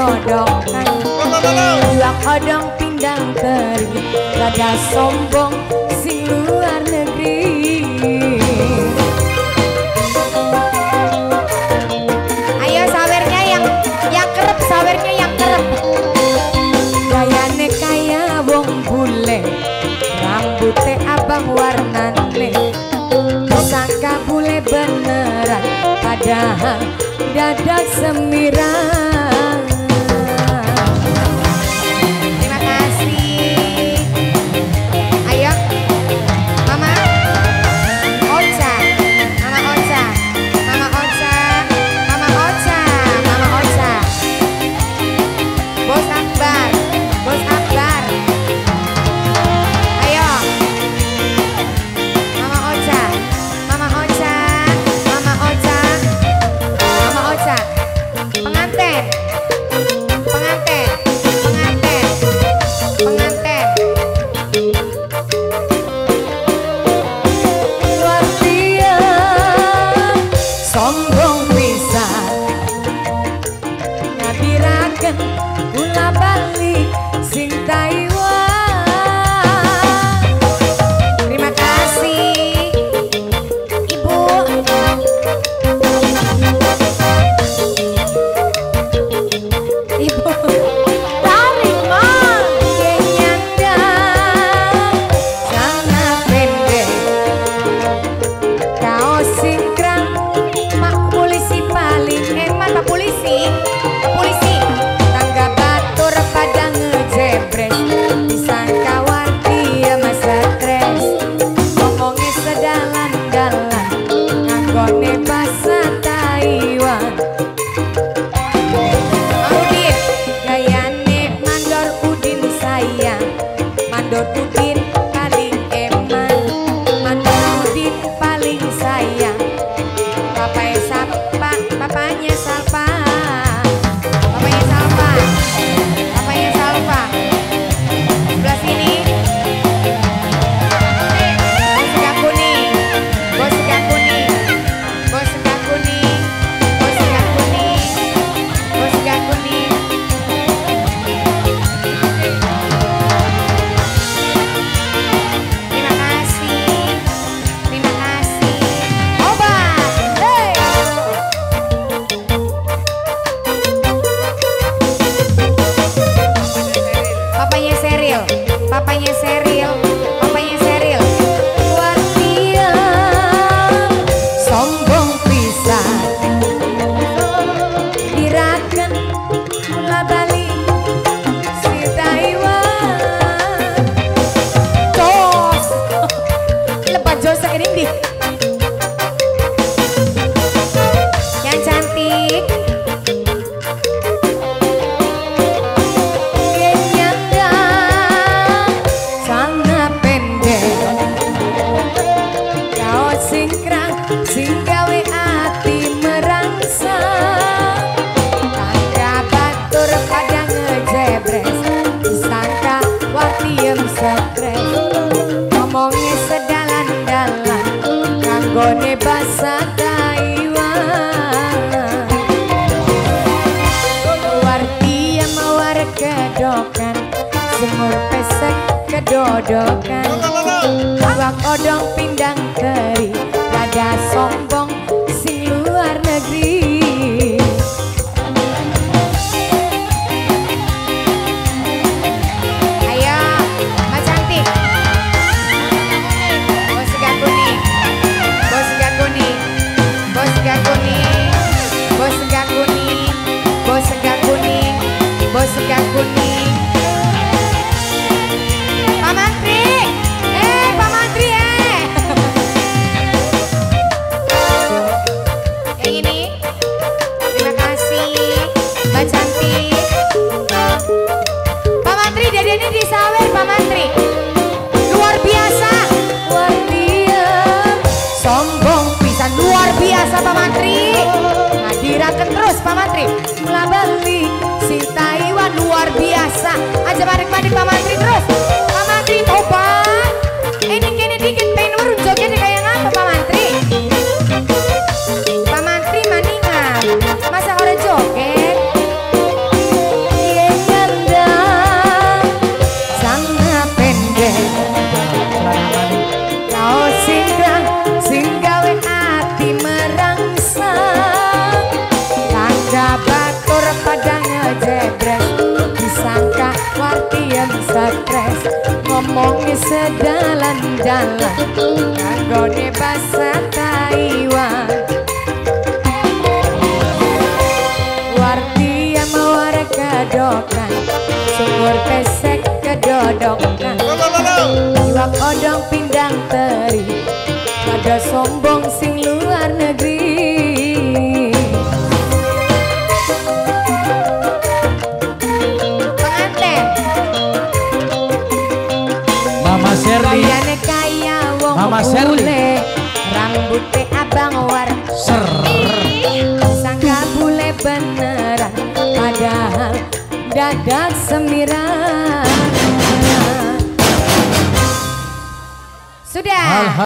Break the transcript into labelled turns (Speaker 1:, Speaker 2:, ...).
Speaker 1: kedodokan. Jual odong pindang teri, rada sombong sing luar negeri. Ayo sawernya yang kerep, sawernya yang kerep. Gayane kaya wong bule, rambutnya abang warnane. Sangka bule beneran, padahal dadak semirang. Terima kasih. Ayo, Mama Ocha, Mama Ocha, Mama Ocha, Mama Ocha, Mama Ocha. Bos Akbar, Bos Akbar. Ayo, Mama Ocha, Mama Ocha, Mama Ocha, Mama Ocha. Pengantin, pengantin, pengantin, pengantin. Luar dia sombong pisan, ngabiraken kula balik sing Taiwan. Terima kasih Ibu. Ibu tarik mang nyandang sana pendek kaos singkrang mak polisi paling hemat. Pak polisi, Pak polisi tangga batur pada ngejebres disangka warti ya mas stres ngomongnya sedalan-dalan nganggone bahasa Taiwan. Udin, gayane mandor Udin sayang, mandor Udin paling eman, mandor Udin paling sayang. Bapaknya Salpa, bapaknya Salpa, bapaknya Salpa, bapaknya Salpa. Sebelah sini. Bos segak kuning, bos segak kuning, bos segak kuning, bos segak kuning, bos segak kuning. Terima kasih, terima kasih. Obat, hey. Papanya Seril, papanya Seril, papanya Seril. Luar dia sombong pisan, diraken kula balik si Taiwan. Jos, lepas jos ini di. Yang cantik. Nyandang sana pendek kaos singkrang sing gawe ati merangsang tangga batur pada ngejebres disangka watiem stres ngomongnya sedalan-dalan kanggone bahasa Taiwan. Luar dia mawar kedokan, semur pesek kedodokan. Jual odong pindang teri, rada sombong sing luar negeri. Ayo, Mbak cantik. Bos segak kuning, bos segak kuning, bos segak kuning, bos segak kuning, bos segak kuning, bos segak kuning. Pak Mantri, Pak Mantri, yang ini, terima kasih, Mbak cantik. Pak Mantri, dadanya di sawer, Pak Mantri, luar biasa, luar biasa, sombong pisan, luar biasa Pak Mantri. Ngadiraken terus Pak Mantri, mula balik si Taiwan luar biasa. Aja balik-balik Pak Mantri terus, Pak Mantri tobat. Ini kini dikit pengen urun jogetnya kayak ngapa Pak Mantri? Pak Mantri maningan, masa orang joget? Wartiem stres ngomongnya sedalan-dalan nganggone bahasa Taiwan. Wartiem mawar kedokan sumur pesek kedodokan iwak odong pindang teri pada sombong sing luar negeri.
Speaker 2: Bayane
Speaker 1: kaya wong
Speaker 2: Mama
Speaker 1: bule rambutnya abang war ser sangka bule beneran padahal dadak semiran. Sudah.